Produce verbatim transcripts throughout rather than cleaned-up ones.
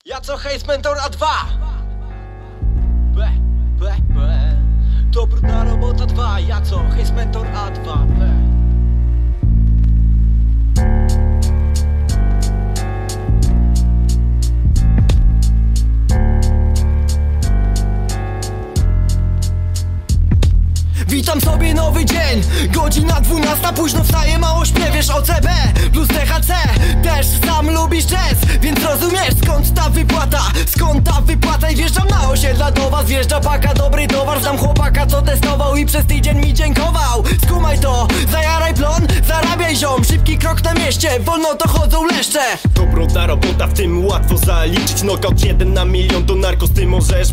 Ja co Hejs Mentor A dwa. Be, be, be. To brudna robota dwa. Ja co Hejs Mentor A dwa. Be. Witam sobie nowy dzień, godzina dwunasta, późno wstaję, mało śpię, wiesz o C B plus T H C, też sam lubisz jazz, więc rozumiesz skąd ta wypłata, skąd ta wypłata. I wjeżdżam na osiedla do was, wjeżdża paka, dobry towar, znam chłopaka co testował i przez tydzień mi dziękował. Skumaj to, zajaraj plon, zarabiaj ziom, szybki krok na mieście, wolno to chodzą leszcze. Dobrota robota, w tym łatwo zaliczyć, knockout jeden na milion, to narkos ty możesz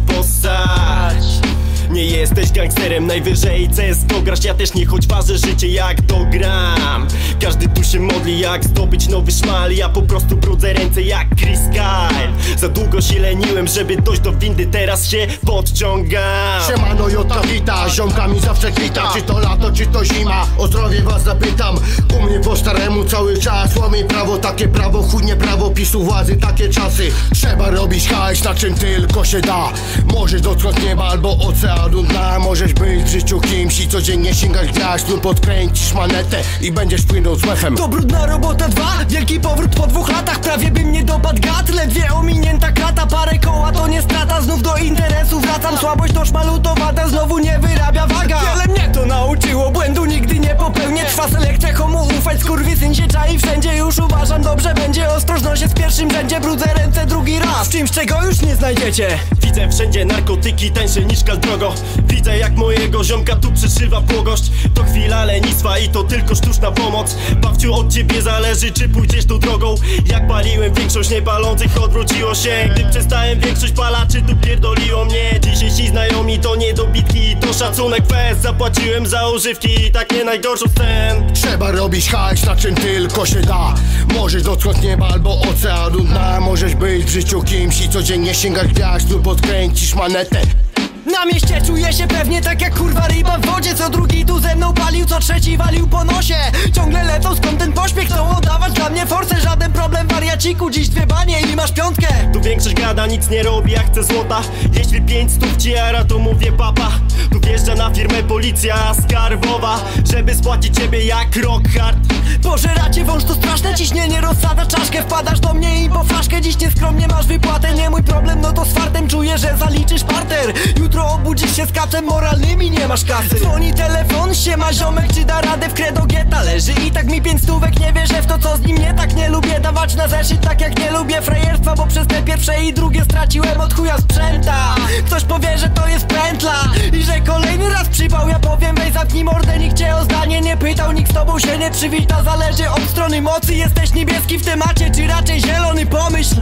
posać. Nie jesteś gangsterem, najwyżej C S G O grasz, ja też nie, choć ważę życie jak dogram. Każdy tu się modli jak zdobyć nowy szmal, ja po prostu brudzę ręce jak Chris Kyle. Za długo się leniłem, żeby dojść do windy, teraz się podciągam. Siemano, Jota wita, ziomkami zawsze kwita. Czy to lato, czy to zima, o zdrowie was zapytam. U mnie po staremu cały czas łamie prawo, takie prawo, chudnie prawo PiSu władzy, takie czasy. Trzeba robić hajs, na czym tylko się da. Możesz dotknąć nieba albo oceanu dna. Możesz być w życiu kimś i codziennie sięgać gwiazd lub podkręcisz manetę i będziesz płynął z łefem. To brudna robota dwa, wielki powrót po dwóch latach, prawie by mnie dopadł gad. Ledwie ominięta krata, parę koła to nie strata, znów do interesu wracam. Słabość to szmalutowata, znowu nie wyrabia waga. Wiele mnie to nauczyło, błędu nigdy nie popełnię. Trwa selekcja, komu ufać, skurwysyn się czai wszędzie. Już uważam, dobrze będzie, ostrożność jest w pierwszym rzędzie. Brudzę ręce drugi raz, czymś czego już nie znajdziecie. Widzę wszędzie narkotyki, tańsze niż drogo. Widzę jak mojego ziomka tu przyszywa błogość. To chwila lenistwa i to tylko sztuczna pomoc. Babciu, od ciebie zależy, czy pójdziesz tą drogą. Jak paliłem, większość niepalących odwróciło się. Gdy przestałem, większość palaczy tu pierdoliło mnie. Dzisiejsi znajomi to niedobitki, to szacunek fest. Zapłaciłem za używki i tak nie najgorszą scen. Trzeba robić hajs, na czym tylko się da. Możesz dotknąć nieba albo oceanu dna. Możesz być w życiu kimś i codziennie sięgać gwiazd lub podkręcisz manetę. Na mieście czuję się pewnie tak jak kurwa ryba w wodzie. Co drugi tu ze mną palił, co trzeci walił po nosie. Ciągle lecą, skąd ten pośpiech, chcą oddawać dla mnie force. Żaden problem, wariaciku, dziś dwie banie i masz piątkę. Tu większość gada, nic nie robi, ja chcę złota. Jeśli pięć stów ci jara, to mówię papa. Tu wjeżdża na firmę policja skarbowa, żeby spłacić ciebie jak rock hard. Pożeracie wąż to straszne, ciśnienie rozsadza czaszkę. Wpadasz do mnie i po flaszkę, dziś nieskromnie masz wypłatę. Nie mój problem, no to z fartem czuję, że zaliczysz parter. Jutro obudzisz się z kacem moralnymi, nie masz kasy. Dzwoni telefon, siema ziomek, czy da radę w credo geta. Leży i tak mi pięć stówek, nie wierzę w to co z nim nie tak. Nie lubię dawać na zeszyt, tak jak nie lubię frajerstwa, bo przez te pierwsze i drugie straciłem od chuja sprzęta. Ktoś powie, że to jest pętla i że kolejny raz przypał. Ja powiem, weź zamknij mordę, nikt cię o zdanie nie pytał. Nikt z tobą się nie przywita, zależy od strony mocy. Jesteś niebieski w temacie, czy raczej zielony, pomyśl.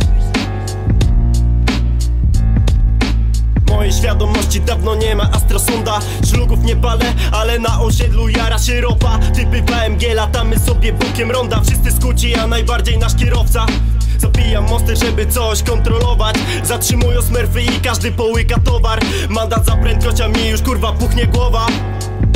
Mojej świadomości dawno nie ma astrosonda. Szlugów nie palę, ale na osiedlu jara się ropa. Typy K M G, latamy sobie bokiem ronda. Wszyscy skuci, a najbardziej nasz kierowca. Zapijam mosty, żeby coś kontrolować. Zatrzymują smerfy i każdy połyka towar. Mandat za prędkość, a mi już kurwa puchnie głowa.